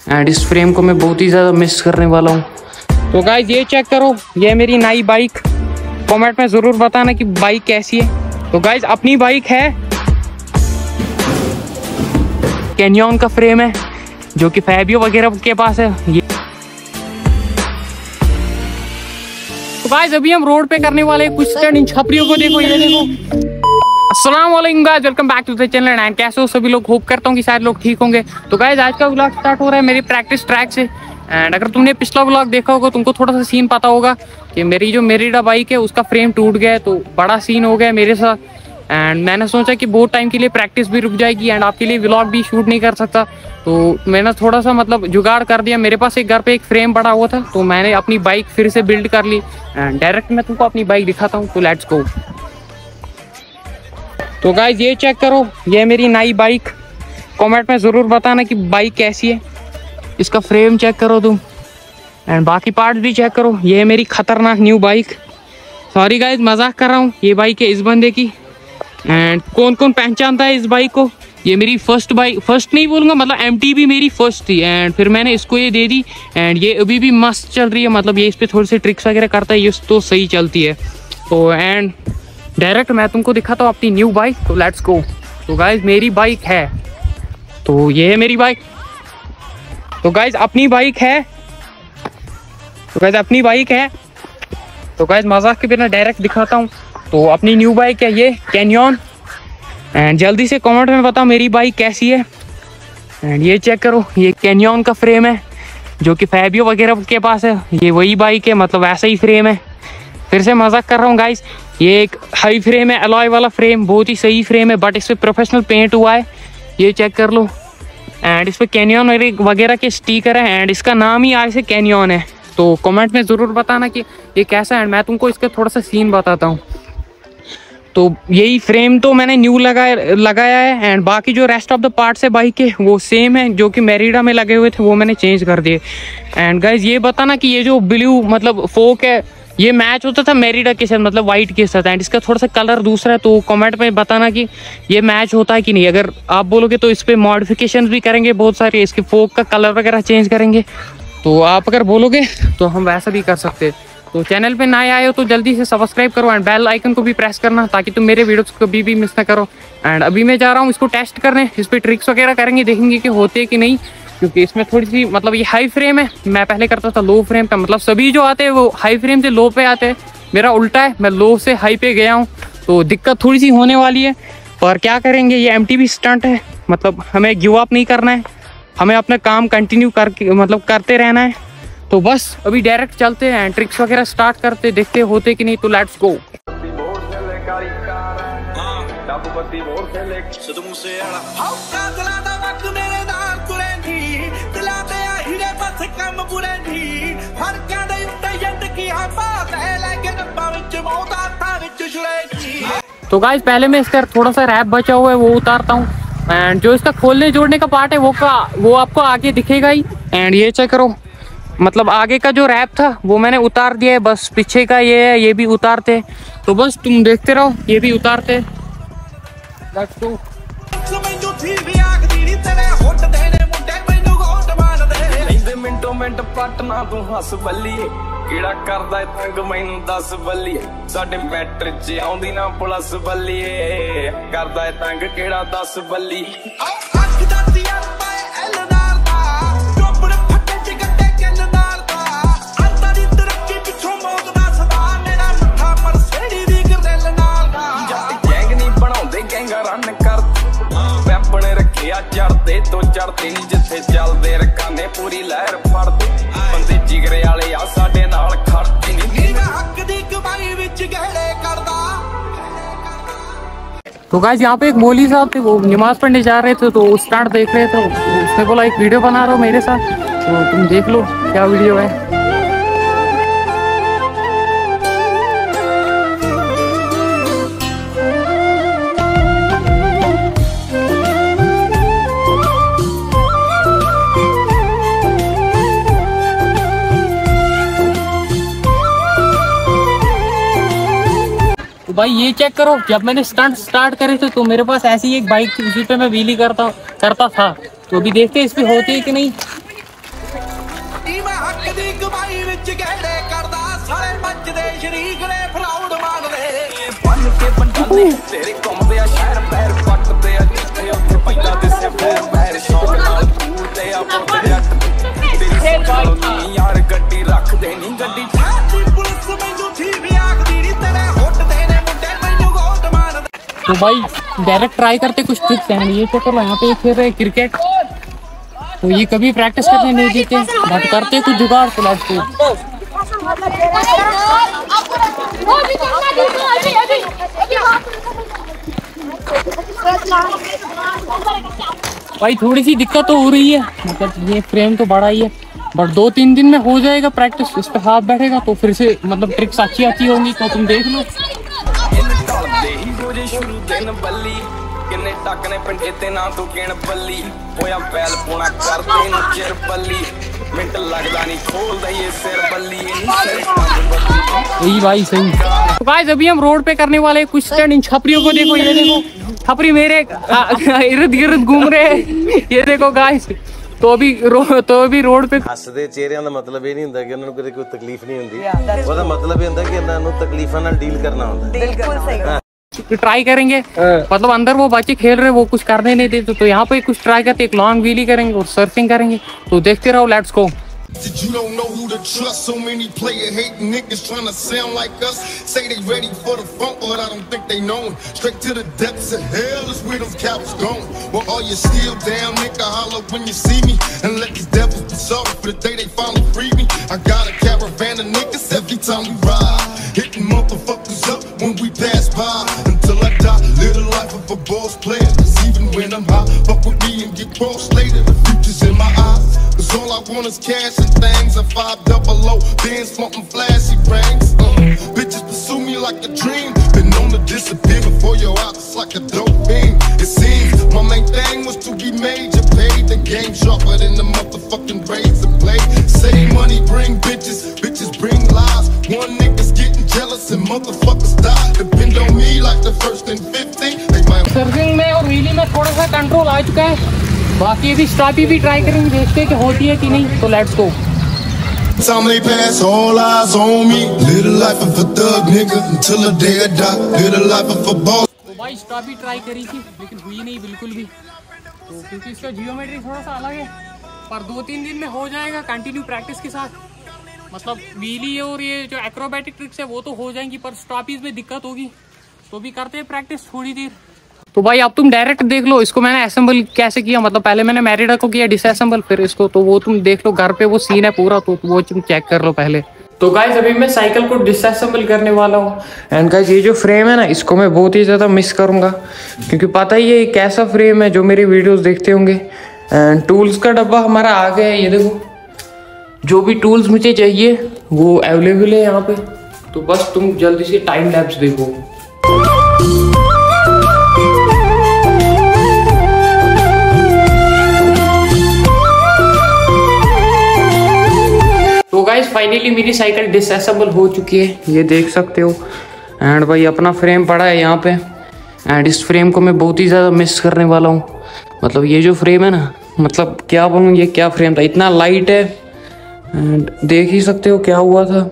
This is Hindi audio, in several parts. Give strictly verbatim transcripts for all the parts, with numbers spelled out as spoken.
एंड इस फ्रेम को मैं बहुत ही ज़्यादा मिस करने वाला हूँ। तो गाइज ये चेक करो, ये मेरी नई बाइक। कमेंट में ज़रूर बताना कि बाइक कैसी है। तो गाइज अपनी बाइक है, कैनियन का फ्रेम है जो कि फैबियो वगैरह के पास है ये। तो गाइस अभी हम रोड पे करने वाले कुछ स्टंट। इन छपरियों को देखो, ये देखो। अस्सलाम वालेकुम guys, welcome back to the channel and कैसे हो सभी लोग। होप करता हूँ कि सारे लोग ठीक होंगे। तो गाइस आज का व्लॉग स्टार्ट हो रहा है मेरी प्रैक्टिस ट्रैक से। एंड अगर तुमने पिछला व्लॉग देखा होगा तुमको थोड़ा सा सीन पता होगा कि मेरी जो मेरिडा बाइक है उसका फ्रेम टूट गया है। तो बड़ा सीन हो गया मेरे साथ एंड मैंने सोचा कि बहुत टाइम के लिए प्रैक्टिस भी रुक जाएगी एंड आपके लिए व्लॉग भी शूट नहीं कर सकता। तो मैंने थोड़ा सा मतलब जुगाड़ कर दिया। मेरे पास एक घर पे एक फ्रेम पड़ा हुआ था तो मैंने अपनी बाइक फिर से बिल्ड कर ली एंड डायरेक्ट मैं तुमको अपनी बाइक दिखाता हूँ। तो लेट्स गो। तो गाइज ये चेक करो, ये मेरी नई बाइक। कमेंट में ज़रूर बताना कि बाइक कैसी है। इसका फ्रेम चेक करो तुम एंड बाकी पार्ट्स भी चेक करो। ये है मेरी खतरनाक न्यू बाइक। सॉरी गाइज मजाक कर रहा हूँ, ये बाइक है इस बंदे की। एंड कौन कौन पहचानता है इस बाइक को, ये मेरी फर्स्ट बाइक, फर्स्ट नहीं बोलूँगा मतलब एमटी भी मेरी फर्स्ट थी एंड फिर मैंने इसको ये दे दी एंड ये अभी भी मस्त चल रही है। मतलब ये इस पर थोड़ी सी ट्रिक्स वगैरह करता है, ये तो सही चलती है। तो एंड डायरेक्ट मैं तुमको दिखाता हूँ अपनी न्यू बाइक। तो लेट्स गो। तो गाइज मेरी बाइक है, तो ये है मेरी बाइक। तो गाइज अपनी बाइक है, तो गाइज अपनी बाइक है। तो गाइज मजाक के बिना डायरेक्ट दिखाता हूँ। तो अपनी न्यू बाइक है ये कैनियन एंड जल्दी से कमेंट में बताओ मेरी बाइक कैसी है। एंड ये चेक करो, ये कैनियन का फ्रेम है जो कि फैबियो वगैरह के पास है। ये वही बाइक है, मतलब ऐसा ही फ्रेम है। फिर से मजाक कर रहा हूँ गाइस, ये एक हाई फ्रेम है, अलॉय वाला फ्रेम, बहुत ही सही फ्रेम है बट इस पर प्रोफेशनल पेंट हुआ है। ये चेक कर लो एंड इस पर कैनियन वगैरह के स्टिकर है एंड इसका नाम ही आज से कैनियन है। तो कमेंट में ज़रूर बताना कि ये कैसा है एंड मैं तुमको इसका थोड़ा सा सीन बताता हूँ। तो यही फ्रेम तो मैंने न्यू लगाया लगाया है एंड बाकी जो रेस्ट ऑफ द पार्ट्स है बाइक के वो सेम है, जो कि मेरिडा में लगे हुए थे वो मैंने चेंज कर दिए। एंड गाइज ये बताना कि ये जो ब्लू मतलब फोक है ये मैच होता था मेरिडा के साथ, मतलब वाइट के साथ एंड इसका थोड़ा सा कलर दूसरा है। तो कमेंट में बताना कि ये मैच होता है कि नहीं। अगर आप बोलोगे तो इस पर मॉडिफिकेशन भी करेंगे बहुत सारे, इसके फोक का कलर वगैरह चेंज करेंगे। तो आप अगर बोलोगे तो हम वैसा भी कर सकते हैं। तो चैनल पे नए आए हो तो जल्दी से सब्सक्राइब करो एंड बेल आइकन को भी प्रेस करना ताकि तुम मेरे वीडियोस को कभी भी मिस ना करो। एंड अभी मैं जा रहा हूँ इसको टेस्ट करने, इस पर ट्रिक्स वगैरह करेंगे, देखेंगे कि होते कि नहीं, क्योंकि इसमें थोड़ी सी मतलब ये हाई फ्रेम है। मैं पहले करता था लो फ्रेम पे, मतलब सभी जो आते हैं वो हाई फ्रेम से लो पे आते हैं। मेरा उल्टा है, मैं लो से हाई पे गया हूँ तो दिक्कत थोड़ी सी होने वाली है। और क्या करेंगे, ये एम टी वी स्टंट है, मतलब हमें गिव अप नहीं करना है, हमें अपना काम कंटिन्यू करके मतलब करते रहना है। तो बस अभी डायरेक्ट चलते हैं, ट्रिक्स वगैरह स्टार्ट करते, देखते होते कि नहीं। तो लेट्स गो। तो गाइस पहले मैं इसका थोड़ा सा रैप बचा हुआ है वो उतारता हूँ एंड जो इसका खोलने जोड़ने का पार्ट है वो का वो आपको आगे दिखेगा ही। एंड ये चेक करो, मतलब आगे का जो रैप था वो मैंने उतार दिया है, बस पीछे का ये है ये भी उतारते। तो बस तुम देखते रहो, ये भी उतारते। Let's go. मिंटो मिंट पटना तू हस बल्लीए किड़ा करदा तंग मैनू दस बल्लीए साडे मैटर च आउंदी ना प्लस बल्लीए करदा तंग किड़ा दस बल्ली चढ़ते तो चढ़ते नहीं जिथे चलते रखाने पूरी लहर फड़ते बंदे जिगरे वाले आ साडे नाल खड़ते नहीं हक दी कमाई विच गहरे करदा। तो गाइस यहाँ पे एक मौलवी साहब थे, वो नमाज पढ़ने जा रहे थे तो स्टार्ट देख रहे थे। उसने बोला एक वीडियो बना रहा हो मेरे साथ, तो तुम देख लो क्या वीडियो है। भाई ये चेक करो, जब मैंने स्टंट स्टार्ट करे थे तो मेरे पास ऐसी एक बाइक थी, उसी पे मैं व्हीली करता करता था। तो अभी देखते हैं इस पे होती है कि नहीं। दी कमाई विच गहरे करदा सारे बचदे शरीक ने फ्राउड मांगदे बन के बंडाले तेरे घुमदे आ शहर पैर पटदे आ जिथे उत्थे पैदा दिसे पैर पैर शौक नाल पूरदे आ पुੱਤ जट तेरी गाल यार गड्डी रख दे नी गड्डी ठाती पुलिस मैनू ठीक आखदी नी तेरे हुट दे ने मुंडे मैनू गोद मारदे। तो भाई डायरेक्ट ट्राई करते कुछ ट्रिक्स हैं। ये तो चलो यहाँ पे खेल रहे क्रिकेट, तो ये कभी प्रैक्टिस करने नहीं देते, बट करते कुछ जुगाड़ तो लास्ट भाई थोड़ी सी दिक्कत तो हो रही है, मतलब ये फ्रेम तो बड़ा ही है, बट दो तीन दिन में हो जाएगा प्रैक्टिस, इस पे हाथ बैठेगा तो फिर से मतलब ट्रिक्स अच्छी अच्छी होंगी, तो तुम देख लो। शुरू दिन बल्ली किन्ने टक ने पिंडे ते ना तू किन बल्ली होया बैल पुणा कर दे नु चिर बल्ली मिंट लगदा नहीं खोल दे ये सिर बल्ली यही भाई सही। तो गाइस अभी हम रोड पे करने वाले कुछ स्टैंड, इन छपरियों को देखो, ये देखो छपरी मेरे इर्द गिर्द घूम रहे हैं, ये देखो गाइस। तो अभी रो, तो अभी रोड पे हसदे चेहरिਆਂ ਦਾ ਮਤਲਬ ਇਹ ਨਹੀਂ ਹੁੰਦਾ ਕਿ ਉਹਨਾਂ ਨੂੰ ਕੋਈ ਤਕਲੀਫ ਨਹੀਂ ਹੁੰਦੀ, ਉਹਦਾ ਮਤਲਬ ਇਹ ਹੁੰਦਾ ਕਿ ਇਹਨਾਂ ਨੂੰ ਤਕਲੀਫਾਂ ਨਾਲ ਡੀਲ ਕਰਨਾ ਹੁੰਦਾ। बिल्कुल सही। ट्राई करेंगे, मतलब अंदर वो बच्चे खेल रहे वो कुछ करने नहीं देते, तो यहाँ पे कुछ ट्राई करते, एक लॉन्ग व्हीली करेंगे और सर्फिंग करेंगे, तो देखते रहो, let's go. You don't know who to trust. So many player hating niggas trying to sound like us. Say they ready for the funk, but I don't think they know it. Straight to the depths of hell is where them cowards going. Well, all you still down, nigga, holler when you see me, and let these devils be sorry for the day they finally free me. I got a caravan of niggas every time we ride, hitting motherfuckers up when we pass by. Until I die, live the life of a boss player. Cause even when I'm high, fuck with me and get cross later. The future's in my eyes. Cause all I want is cash and things. A five double O, Benz smoking flashy rings. Uh, bitches pursue me like a dream. Been known to disappear before your eyes, it's like a dope beam. It seems my main thing was to be major, paid the game sharper than the motherfucking razor blade. Save money, bring bitches, bitches bring lies. One nigga's getting jealous and motherfuckers die. Depend on me like the first and fifteen. They might surfing में और व्हीली में थोड़ा सा कंट्रोल आ चुका है, बाकी अभी स्टॉपी भी ट्राई करेंगे, देखते हैं कि होती है कि नहीं, तो let's go. time they pass, all eyes on me. Live the life of a thug nigga until the day I die. Live the life of a boss. तो भाई स्टॉपी ट्राई करी थी लेकिन हुई नहीं बिल्कुल भी, तो क्योंकि इसका जियोमेट्री थोड़ा सा अलग है, पर दो तीन दिन में हो जाएगा कंटिन्यू प्रैक्टिस के साथ। मतलब व्हीली और ये जो एक्रोबैटिक ट्रिक्स है वो तो हो जाएंगी, पर स्टॉपीज में दिक्कत होगी, तो भी करते हैं प्रैक्टिस थोड़ी देर। तो भाई अब तुम डायरेक्ट देख लो इसको मैंने असेंबल कैसे किया, मतलब पहले मैंने मैरिडा को किया डिसअसेंबल, फिर इसको, तो वो तुम देख लो घर पे वो सीन है पूरा, तो वो तुम चेक कर लो पहले। तो गाइस अभी मैं साइकिल को डिसअसेंबल करने वाला हूँ, एंड गाइस ये जो फ्रेम है ना इसको मैं बहुत ही ज़्यादा मिस करूँगा, क्योंकि पता ही है कैसा फ्रेम है जो मेरी वीडियोस देखते होंगे। एंड टूल्स का डब्बा हमारा आ गया है, ये देखो जो भी टूल्स मुझे चाहिए वो अवेलेबल है यहाँ पे, तो बस तुम जल्दी से टाइम लैप्स देखो। तो गाइस फाइनली मेरी साइकिल डिसअसेंबल हो चुकी है, ये देख सकते हो। एंड भाई अपना फ्रेम पड़ा है यहाँ पे, एंड इस फ्रेम को मैं बहुत ही ज़्यादा मिस करने वाला हूँ। मतलब ये जो फ्रेम है ना, मतलब क्या बोलूँ, ये क्या फ्रेम था, इतना लाइट है, एंड देख ही सकते हो क्या हुआ था।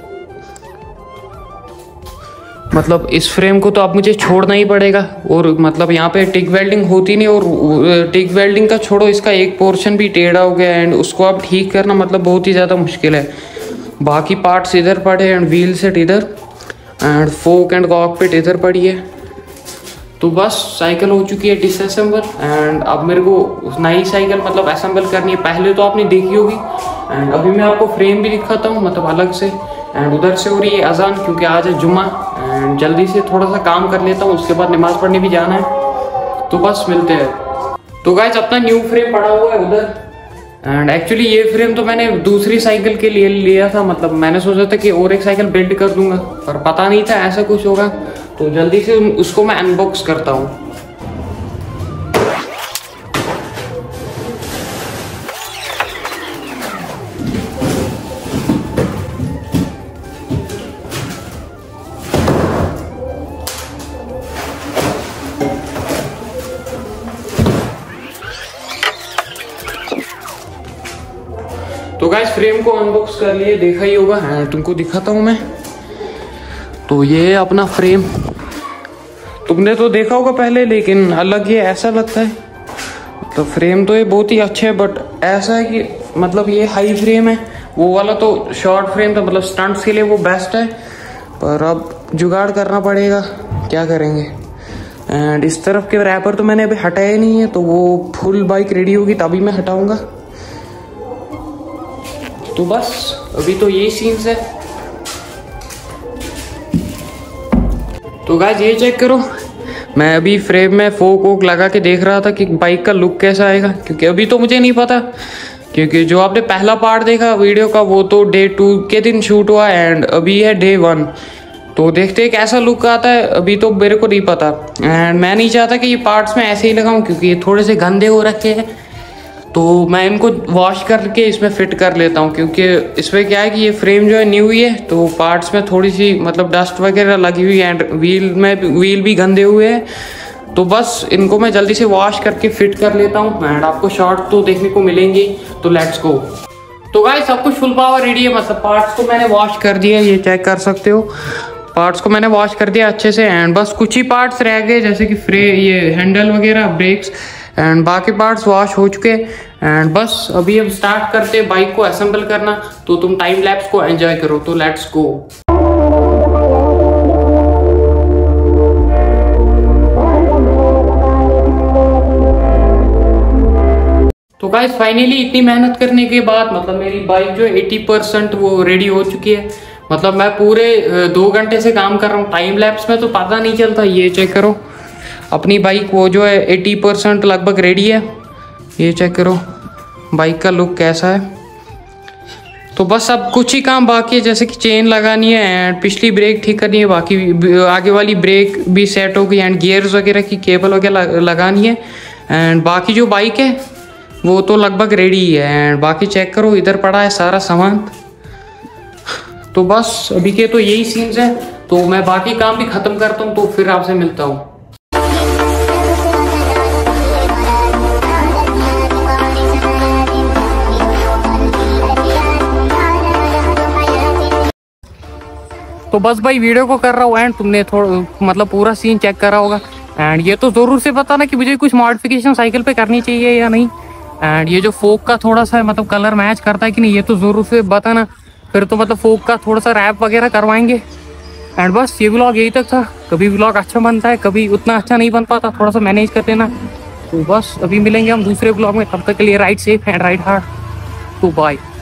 मतलब इस फ्रेम को तो अब मुझे छोड़ना ही पड़ेगा, और मतलब यहाँ पे टिक वेल्डिंग होती नहीं, और टिक वेल्डिंग का छोड़ो इसका एक पोर्शन भी टेढ़ा हो गया, एंड उसको अब ठीक करना मतलब बहुत ही ज़्यादा मुश्किल है। बाकी पार्ट्स इधर पड़े, एंड व्हील सेट इधर, एंड फोक एंड कॉकपिट इधर पड़ी है। तो बस साइकिल हो चुकी है डिसअसेंबल, एंड अब मेरे को नई साइकिल मतलब असेंबल करनी है। पहले तो आपने देखी होगी, एंड अभी मैं आपको फ्रेम भी दिखाता हूँ मतलब अलग से। एंड उधर से हो रही है अजान क्योंकि आज है जुम्मा, एंड जल्दी से थोड़ा सा काम कर लेता हूँ, उसके बाद नमाज़ पढ़ने भी जाना है, तो बस मिलते हैं। तो गाइस अपना न्यू फ्रेम पड़ा हुआ है उधर, एंड एक्चुअली ये फ्रेम तो मैंने दूसरी साइकिल के लिए लिया था, मतलब मैंने सोचा था कि और एक साइकिल बिल्ड कर दूंगा, पर पता नहीं था ऐसा कुछ होगा, तो जल्दी से उसको मैं अनबॉक्स करता हूँ। तो गाइस फ्रेम को अनबॉक्स कर लिए, देखा ही होगा, हाँ, तुमको दिखाता हूँ मैं। तो ये अपना फ्रेम तुमने तो देखा होगा पहले, लेकिन अलग ये ऐसा लगता है। तो फ्रेम तो ये बहुत ही अच्छा है, बट ऐसा है कि मतलब ये हाई फ्रेम है, वो वाला तो शॉर्ट फ्रेम था, मतलब स्टंट्स के लिए वो बेस्ट है। पर अब जुगाड़ करना पड़ेगा, क्या करेंगे। एंड इस तरफ के रैपर तो मैंने अभी हटाया नहीं है, तो वो फुल बाइक रेडी होगी तभी मैं हटाऊंगा। तो बस अभी तो यही सीन्स है। तो गाइस ये चेक करो, मैं अभी फ्रेम में फोक वोक लगा के देख रहा था कि बाइक का लुक कैसा आएगा, क्योंकि अभी तो मुझे नहीं पता, क्योंकि जो आपने पहला पार्ट देखा वीडियो का वो तो डे टू के दिन शूट हुआ एंड अभी है डे वन। तो देखते हैं कैसा लुक आता है, अभी तो मेरे को नहीं पता। एंड मैं नहीं चाहता कि ये पार्ट्स में ऐसे ही लगाऊं, क्योंकि ये थोड़े से गंदे हो रखे हैं। तो मैं इनको वॉश करके इसमें फिट कर लेता हूँ, क्योंकि इसमें क्या है कि ये फ्रेम जो है न्यू ही है, तो पार्ट्स में थोड़ी सी मतलब डस्ट वगैरह लगी हुई है एंड व्हील में व्हील भी गंदे हुए हैं। तो बस इनको मैं जल्दी से वॉश करके फिट कर लेता हूँ एंड आपको शॉर्ट तो देखने को मिलेंगे। तो लेट्स गो। तो गाइस सब कुछ फुल पावर रेडी है, मतलब पार्ट्स को मैंने वॉश कर दिया, ये चेक कर सकते हो। पार्ट्स को मैंने वॉश कर दिया अच्छे से एंड बस कुछ ही पार्ट्स रह गए, जैसे कि फ्रे ये हैंडल वगैरह, ब्रेक्स एंड बाकी पार्ट्स वॉश हो चुके एंड बस अभी हम स्टार्ट करते हैं बाइक को असेंबल करना। तो तुम टाइम लैप्स को एंजॉय करो। तो लेट्स गो। तो गाइस फाइनली इतनी मेहनत करने के बाद मतलब मेरी बाइक जो है अस्सी परसेंट वो रेडी हो चुकी है। मतलब मैं पूरे दो घंटे से काम कर रहा हूँ, टाइम लैप्स में तो पता नहीं चलता। ये चेक करो अपनी बाइक वो जो है अस्सी परसेंट लगभग रेडी है। ये चेक करो बाइक का लुक कैसा है। तो बस अब कुछ ही काम बाकी है, जैसे कि चेन लगानी है एंड पिछली ब्रेक ठीक करनी है, बाकी आगे वाली ब्रेक भी सेट हो गई एंड गियर्स वगैरह की केबल वगैरह लगानी है एंड बाकी जो बाइक है वो तो लगभग रेडी है। एंड बाकी चेक करो इधर पड़ा है सारा सामान। तो बस अभी के तो यही सीन्स है, तो मैं बाकी काम भी खत्म करता हूँ, तो फिर आपसे मिलता हूँ। तो बस भाई वीडियो को कर रहा हूँ एंड तुमने थोड़ा मतलब पूरा सीन चेक करा होगा एंड ये तो ज़रूर से बताना कि मुझे कुछ मॉडिफिकेशन साइकिल पे करनी चाहिए या नहीं। एंड ये जो फोक का थोड़ा सा मतलब कलर मैच करता है कि नहीं, ये तो ज़रूर से बताना। फिर तो मतलब फोक का थोड़ा सा रैप वगैरह करवाएंगे। एंड बस ये व्लॉग यही तक था। कभी व्लॉग अच्छा बनता है, कभी उतना अच्छा नहीं बन पाता, थोड़ा सा मैनेज कर लेना। तो बस अभी मिलेंगे हम दूसरे व्लॉग में, तब तक के लिए ride safe and ride hard. तो बाय।